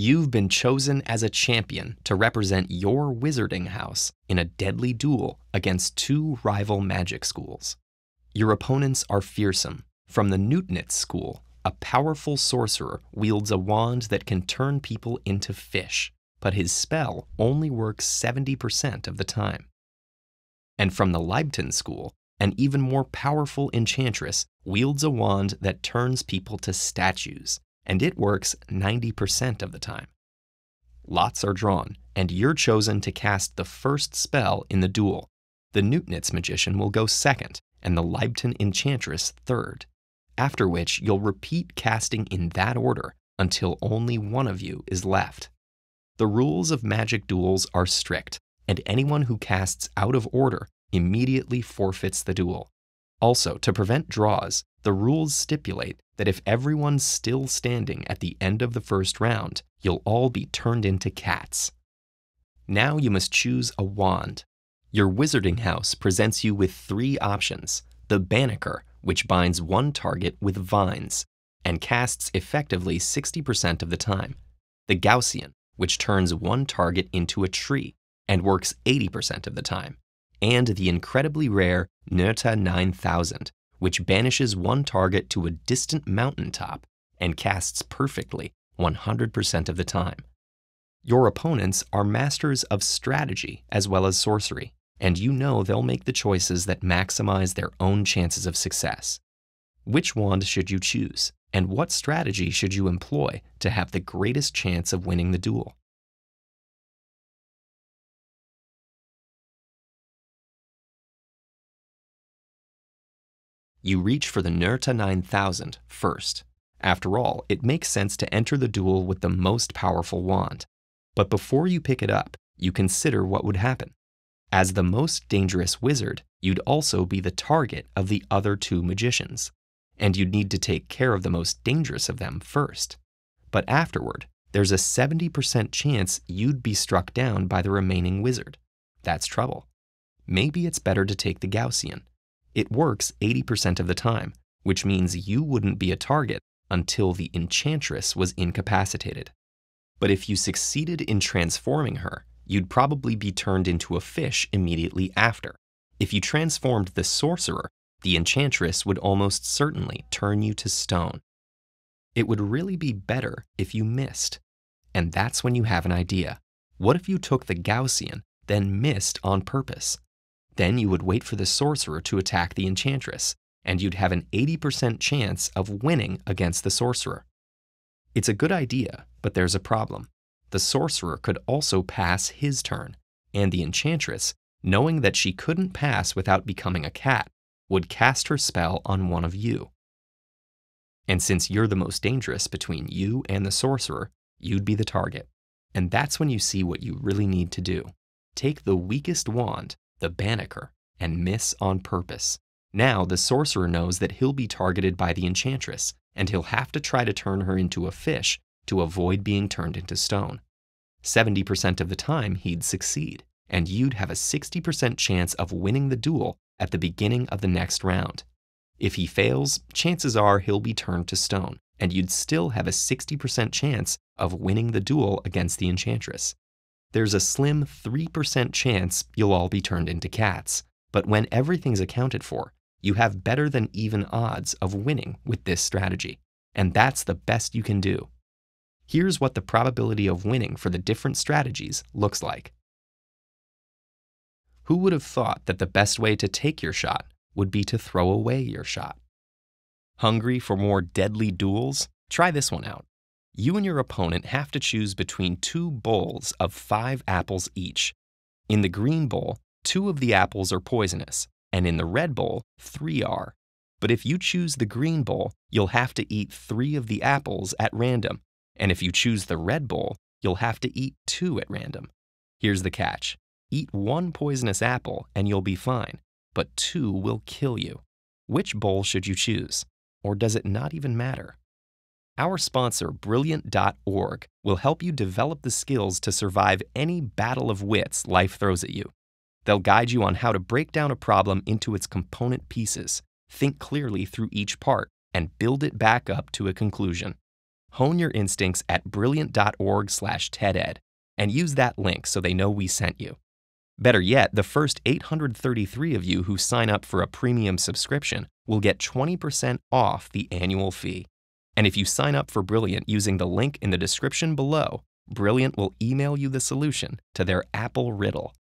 You've been chosen as a champion to represent your wizarding house in a deadly duel against two rival magic schools. Your opponents are fearsome. From the Newtonitz school, a powerful sorcerer wields a wand that can turn people into fish, but his spell only works 70% of the time. And from the Leibton school, an even more powerful enchantress wields a wand that turns people to statues, and it works 90% of the time. Lots are drawn, and you're chosen to cast the first spell in the duel. The Newtonitz magician will go second, and the Leibton enchantress third, after which you'll repeat casting in that order until only one of you is left. The rules of magic duels are strict, and anyone who casts out of order immediately forfeits the duel. Also, to prevent draws, the rules stipulate that if everyone's still standing at the end of the first round, you'll all be turned into cats. Now you must choose a wand. Your wizarding house presents you with three options: the Banneker, which binds one target with vines and casts effectively 60% of the time; the Gaussian, which turns one target into a tree and works 80% of the time; and the incredibly rare Nerta 9000, which banishes one target to a distant mountaintop and casts perfectly 100% of the time. Your opponents are masters of strategy as well as sorcery, and you know they'll make the choices that maximize their own chances of success. Which wand should you choose, and what strategy should you employ to have the greatest chance of winning the duel? You reach for the Nerta 9000 first. After all, it makes sense to enter the duel with the most powerful wand. But before you pick it up, you consider what would happen. As the most dangerous wizard, you'd also be the target of the other two magicians, and you'd need to take care of the most dangerous of them first. But afterward, there's a 70% chance you'd be struck down by the remaining wizard. That's trouble. Maybe it's better to take the Gaussian. It works 80% of the time, which means you wouldn't be a target until the enchantress was incapacitated. But if you succeeded in transforming her, you'd probably be turned into a fish immediately after. If you transformed the sorcerer, the enchantress would almost certainly turn you to stone. It would really be better if you missed. And that's when you have an idea. What if you took the Gaussian, then missed on purpose? Then you would wait for the sorcerer to attack the enchantress, and you'd have an 80% chance of winning against the sorcerer. It's a good idea, but there's a problem. The sorcerer could also pass his turn, and the enchantress, knowing that she couldn't pass without becoming a cat, would cast her spell on one of you. And since you're the most dangerous between you and the sorcerer, you'd be the target. And that's when you see what you really need to do. Take the weakest wand, the Banneker, and miss on purpose. Now the sorcerer knows that he'll be targeted by the enchantress, and he'll have to try to turn her into a fish to avoid being turned into stone. 70% of the time he'd succeed, and you'd have a 60% chance of winning the duel at the beginning of the next round. If he fails, chances are he'll be turned to stone, and you'd still have a 60% chance of winning the duel against the enchantress. There's a slim 3% chance you'll all be turned into cats, but when everything's accounted for, you have better than even odds of winning with this strategy, and that's the best you can do. Here's what the probability of winning for the different strategies looks like. Who would have thought that the best way to take your shot would be to throw away your shot? Hungry for more deadly duels? Try this one out. You and your opponent have to choose between two bowls of 5 apples each. In the green bowl, 2 of the apples are poisonous, and in the red bowl, 3 are. But if you choose the green bowl, you'll have to eat 3 of the apples at random, and if you choose the red bowl, you'll have to eat 2 at random. Here's the catch. Eat 1 poisonous apple and you'll be fine, but 2 will kill you. Which bowl should you choose? Or does it not even matter? Our sponsor, Brilliant.org, will help you develop the skills to survive any battle of wits life throws at you. They'll guide you on how to break down a problem into its component pieces, think clearly through each part, and build it back up to a conclusion. Hone your instincts at brilliant.org/TEDEd and use that link so they know we sent you. Better yet, the first 833 of you who sign up for a premium subscription will get 20% off the annual fee. And if you sign up for Brilliant using the link in the description below, Brilliant will email you the solution to their Apple riddle.